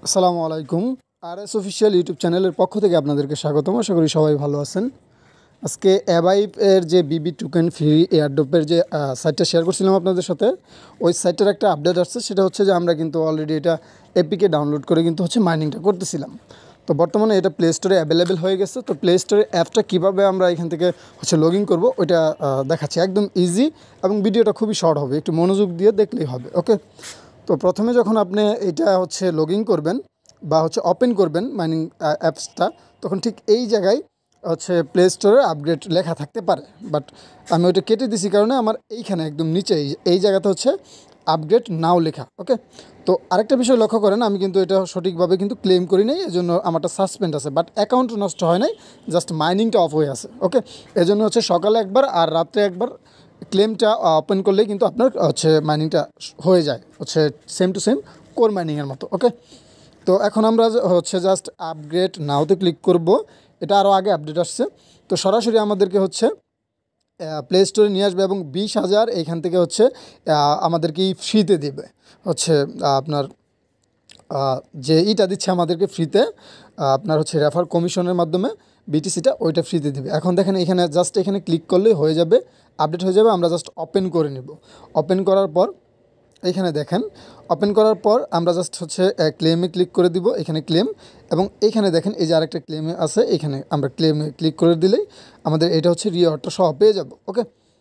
আসসালামু আলাইকুম। RS official YouTube চ্যানেলের পক্ষ থেকে আপনাদেরকে স্বাগতম। আশা করি সবাই ভালো আছেন। আজকে অ্যাভাইভ এর যে বিবি টোকেন ফ্রি এয়ারড্রপের যে সাইটটা শেয়ার করছিলাম আপনাদের সাথে, ওই সাইটটার একটা আপডেট আসছে। সেটা হচ্ছে যে আমরা কিন্তু অলরেডি এটা এপিকে ডাউনলোড করে কিন্তু মাইনিংটা করতেছিলাম। তো বর্তমানে এটা প্লে স্টোরে অ্যাভেলেবেল হয়ে গেছে। তো প্লে স্টোরে অ্যাপটা কীভাবে আমরা এখান থেকে লগ ইন করবো ওইটা দেখাচ্ছি। একদম ইজি এবং ভিডিওটা খুবই শর্ট হবে, একটু মনোযোগ দিয়ে দেখলেই হবে। ওকে, তো প্রথমে যখন আপনি এটা লগ ইন করবেন বা ওপেন করবেন মাইনিং অ্যাপসটা, তখন ঠিক এই জায়গায় প্লে স্টোরে আপগ্রেড লেখা থাকতে পারে, বাট আমি ওইটা কেটে দিছি কারণে আমার এইখানে একদম নিচে এই জায়গাতে আপগ্রেড নাও লেখা। ওকে, তো আরেকটা বিষয় লক্ষ্য করেন, আমি কিন্তু এটা সঠিকভাবে কিন্তু ক্লেম করি নাই, এজন্য আমারটা সাসপেন্ড আছে, বাট অ্যাকাউন্ট নষ্ট হয় নাই, জাস্ট মাইনিংটা অফ হয়ে আছে। ওকে, এজন্য সকালে একবার আর রাত্রে একবার ক্লেমটা ওপেন করলেই কিন্তু আপনার মাইনিংটা হয়ে যায়, সেম টু সেম কোর মাইনিংয়ের মতো। ওকে, তো এখন আমরা জাস্ট আপগ্রেড নাওতে ক্লিক করব। এটা আরও আগে আপডেট আসছে। তো সরাসরি আমাদেরকে প্লে স্টোরে নিয়ে আসবে এবং 20,000 এইখান থেকে আমাদেরকে ফ্রিতে দেবে। আপনার যে ইটা দিচ্ছে আমাদেরকে ফ্রিতে, আপনার রেফার কমিশনের মাধ্যমে বিটিসিটা ওইটা ফ্রিতে দেবে। এখন দেখেন এখানে জাস্ট এখানে ক্লিক করলেই হয়ে যাবে, আপডেট হয়ে যাবে। আমরা জাস্ট ওপেন করে নেব। ওপেন করার পর এখানে দেখেন, ওপেন করার পর আমরা জাস্ট ক্লেমে ক্লিক করে দিব। এখানে ক্লেম, এবং এইখানে দেখেন এই যে আরেকটা ক্লেমে আছে, এখানে আমরা ক্লেমে ক্লিক করে দিলেই আমাদের এটা রিওয়ার্ডটা সহ পেয়ে যাব। ওকে,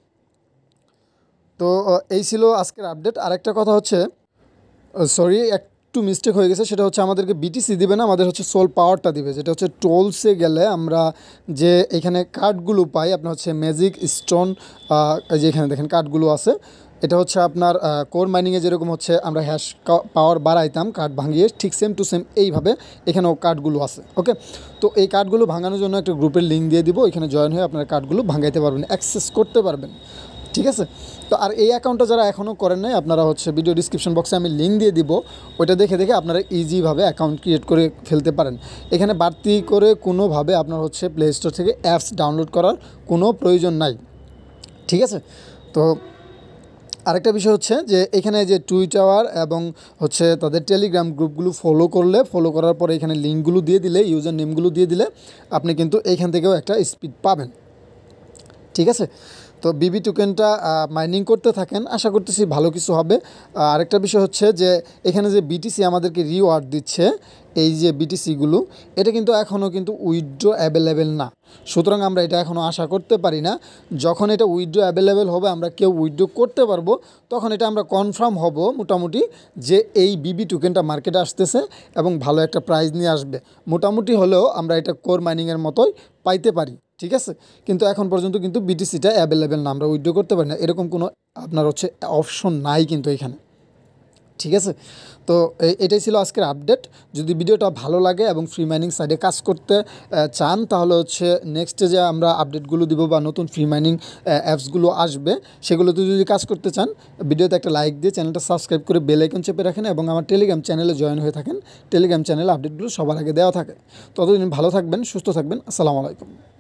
তো এই ছিল আজকের আপডেট। আরেকটা কথা সরি, একটু মিস্টেক হয়ে গেছে। সেটা আমাদেরকে বিটিসি দিবে না, আমাদের সোল পাওয়ারটা দিবে, যেটা টোলসে গেলে আমরা যে এখানে কার্ডগুলো পাই, আপনার ম্যাজিক স্টোন, এই যে এখানে দেখেন কার্ডগুলো আছে। এটা আপনার কোর মাইনিংয়ে যেরকম আমরা হ্যাশ পাওয়ার বাড়াইতাম কার্ড ভাঙিয়ে, ঠিক সেম টু সেম এইভাবে এখানেও কার্ডগুলো আছে। ওকে, তো এই কার্ডগুলো ভাঙানোর জন্য একটা গ্রুপের লিঙ্ক দিয়ে দিব, এখানে জয়েন হয়ে আপনারা কার্ডগুলো ভাঙাইতে পারবেন, অ্যাক্সেস করতে পারবেন। ঠিক আছে, তো আর এই অ্যাকাউন্টটা যারা এখনও করেন নাই, আপনারা ভিডিও ডিসক্রিপশন বক্সে আমি লিঙ্ক দিয়ে দিব, ওইটা দেখে আপনারা ইজিভাবে অ্যাকাউন্ট ক্রিয়েট করে ফেলতে পারেন। এখানে বাড়তি করে কোনোভাবে আপনার প্লে স্টোর থেকে অ্যাপস ডাউনলোড করার কোনো প্রয়োজন নাই। ঠিক আছে, তো আরেকটা বিষয় যে এখানে যে টুইটার এবং তাদের টেলিগ্রাম গ্রুপগুলো ফলো করার পরে এখানে লিঙ্কগুলো দিয়ে দিলে, ইউজার নেমগুলো দিয়ে দিলে আপনি কিন্তু এইখান থেকেও একটা স্পিড পাবেন। ঠিক আছে, তো বিবি টোকেনটা মাইনিং করতে থাকেন, আশা করতেছি ভালো কিছু হবে। আরেকটা বিষয় যে এখানে যে বিটিসি আমাদেরকে রিওয়ার্ড দিচ্ছে, এই যে বিটিসিগুলো, এটা কিন্তু এখনও উইথড্র অ্যাভেলেবেল না। সুতরাং আমরা এটা এখনও আশা করতে পারি না। যখন এটা উইথড্র অ্যাভেলেবেল হবে, আমরা কেউ উইথড্র করতে পারবো, তখন এটা আমরা কনফার্ম হব মোটামুটি যে এই বিবি টোকেনটা মার্কেটে আসতেছে এবং ভালো একটা প্রাইস নিয়ে আসবে। মোটামুটি হলেও আমরা এটা কোর মাইনিংয়ের মতোই পাইতে পারি। ঠিক আছে, কিন্তু এখন পর্যন্ত বিটিসিটা অ্যাভেলেবেল না, আমরা উইথড্র করতে পারি না, এরকম কোনো আপনার অপশন নাই কিন্তু এখানে। ঠিক আছে, তো এটাই ছিল আজকের আপডেট। যদি ভিডিওটা ভালো লাগে এবং ফ্রি মাইনিং সাইডে কাজ করতে চান, তাহলে নেক্সটে যে আমরা আপডেটগুলো দিব বা নতুন ফ্রি মাইনিং অ্যাপসগুলো আসবে, সেগুলোতে যদি কাজ করতে চান, ভিডিওতে একটা লাইক দিয়ে চ্যানেলটা সাবস্ক্রাইব করে বেল আইকন চেপে রাখেন এবং আমার টেলিগ্রাম চ্যানেলে জয়েন হয়ে থাকেন। টেলিগ্রাম চ্যানেলে আপডেটগুলো সবার আগে দেওয়া থাকে। ততদিন ভালো থাকবেন, সুস্থ থাকবেন। আসসালামু আলাইকুম।